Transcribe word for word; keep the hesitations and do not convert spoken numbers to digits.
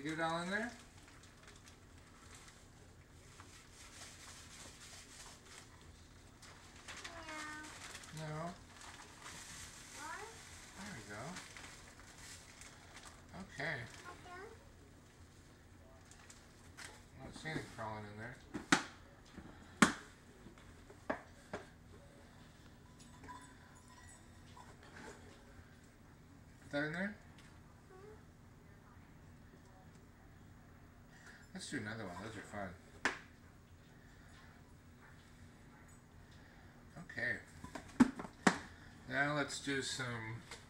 get it all in there? No. No. What? There we go. Okay. Okay. I don't see anything crawling in there. Put that in there? Let's do another one. Those are fun. Okay. Now let's do some